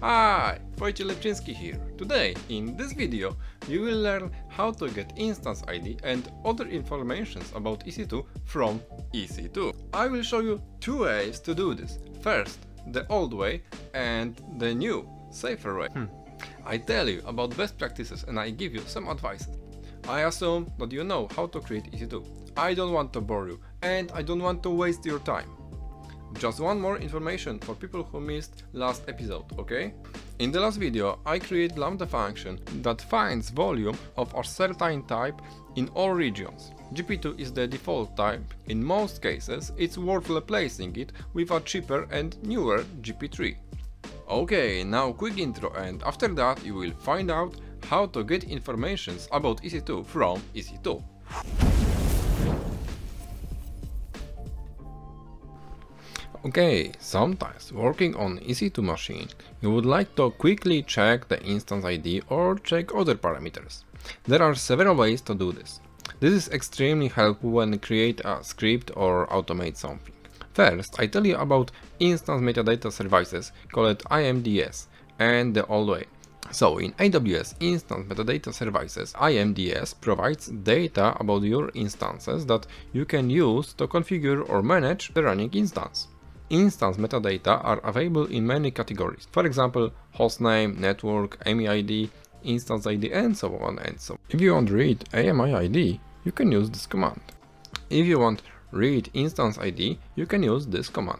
Hi, Wojciech Lepczynski here. Today, in this video, you will learn how to get instance ID and other informations about EC2 from EC2. I will show you two ways to do this. First, the old way and the new, safer way. I tell you about best practices and I give you some advice. I assume that you know how to create EC2. I don't want to bore you and I don't want to waste your time. Just one more information for people who missed last episode, okay? In the last video I create lambda function that finds volume of a certain type in all regions. GP2 is the default type. In most cases it's worth replacing it with a cheaper and newer GP3. Okay, now quick intro, and after that you will find out how to get informations about EC2 from EC2. Okay, sometimes working on EC2 machine, you would like to quickly check the instance ID or check other parameters. There are several ways to do this. This is extremely helpful when you create a script or automate something. First, I tell you about instance metadata services called IMDS and the old way. So in AWS Instance Metadata Services, IMDS provides data about your instances that you can use to configure or manage the running instance. Instance metadata are available in many categories, for example, hostname, network, AMI ID, instance ID, and so on and so on. If you want to read AMI ID, you can use this command. If you want read instance ID, you can use this command.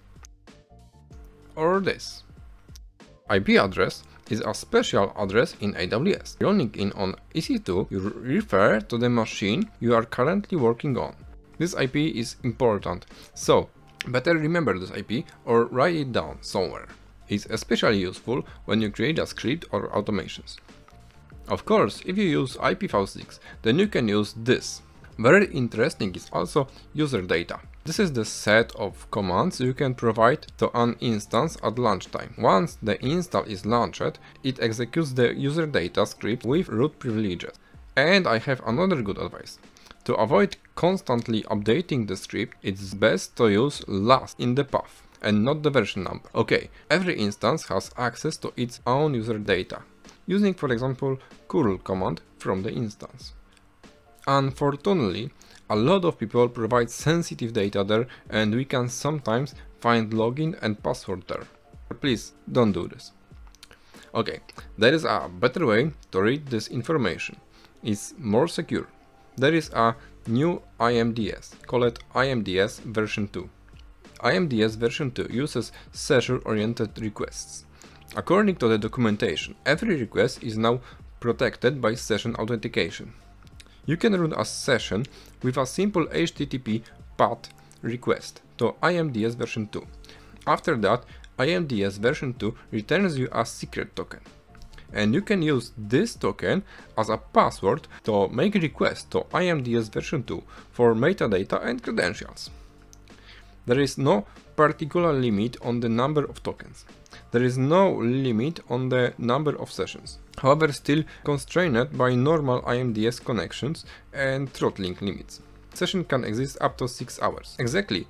Or this. IP address is a special address in AWS. Logging in on EC2, you refer to the machine you are currently working on. This IP is important, so better remember this IP or write it down somewhere. It's especially useful when you create a script or automations. Of course, if you use IPv6, then you can use this. Very interesting is also user data. This is the set of commands you can provide to an instance at launchtime. Once the install is launched, it executes the user data script with root privileges. And I have another good advice. To avoid constantly updating the script, it's best to use last in the path and not the version number. Okay, every instance has access to its own user data, using for example curl command from the instance. Unfortunately, a lot of people provide sensitive data there and we can sometimes find login and password there. Please don't do this. Okay, there is a better way to read this information. It's more secure. There is a new IMDS, call it IMDS version 2. IMDS version 2 uses session-oriented requests. According to the documentation, every request is now protected by session authentication. You can run a session with a simple HTTP PAT request to IMDS version 2. After that, IMDS version 2 returns you a secret token. And you can use this token as a password to make requests to IMDS version 2 for metadata and credentials. There is no particular limit on the number of tokens. There is no limit on the number of sessions, however still constrained by normal IMDS connections and throttling limits. Session can exist up to 6 hours, exactly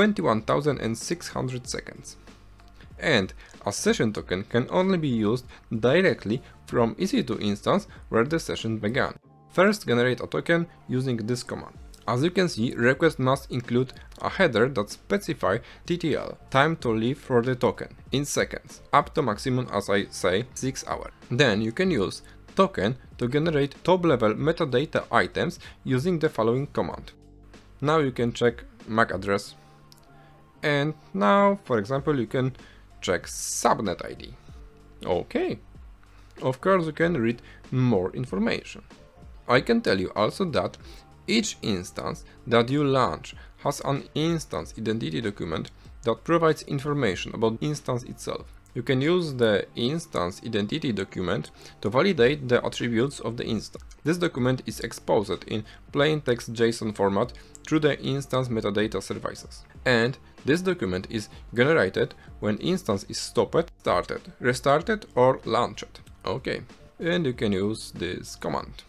21,600 seconds. And a session token can only be used directly from EC2 instance where the session began. First, generate a token using this command. As you can see, request must include a header that specifies TTL, time to live for the token, in seconds, up to maximum, as I say, 6 hours. Then you can use token to generate top-level metadata items using the following command. Now you can check MAC address. And now, for example, you can check subnet ID. Okay. Of course, you can read more information. I can tell you also that each instance that you launch has an instance identity document that provides information about the instance itself. You can use the instance identity document to validate the attributes of the instance. This document is exposed in plain text JSON format through the instance metadata services. And this document is generated when instance is stopped, started, restarted or launched. Okay, and you can use this command.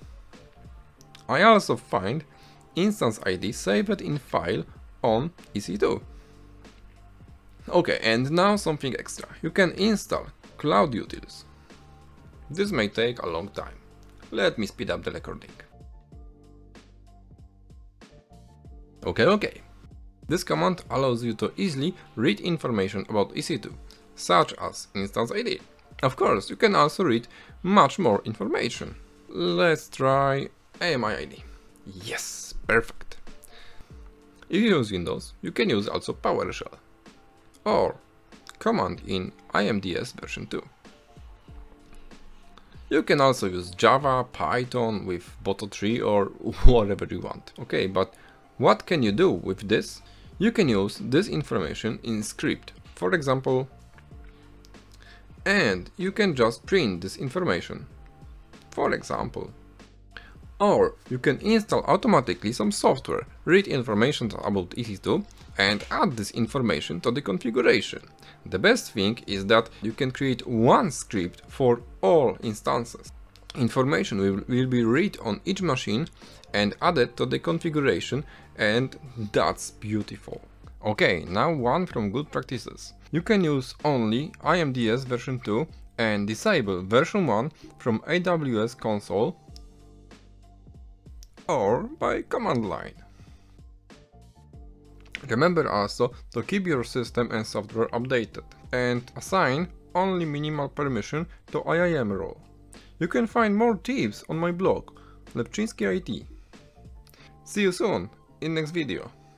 I also find instance ID saved in file on EC2. Okay, and now something extra. You can install Cloud Utils. This may take a long time. Let me speed up the recording. Okay. This command allows you to easily read information about EC2, such as instance ID. Of course, you can also read much more information. Let's try AMI ID. Yes, perfect. If you use Windows, you can use also PowerShell or command in IMDS version 2. You can also use Java, Python with Boto3 or whatever you want. Okay, but what can you do with this? You can use this information in script, for example, and you can just print this information, for example. Or you can install automatically some software, read information about EC2 and add this information to the configuration. The best thing is that you can create one script for all instances. Information will be read on each machine and added to the configuration, and that's beautiful. Okay, now one from good practices. You can use only IMDS version 2 and disable version 1 from AWS console or by command line. Remember also to keep your system and software updated and assign only minimal permission to IAM role. You can find more tips on my blog, Lepczynski IT. See you soon in next video.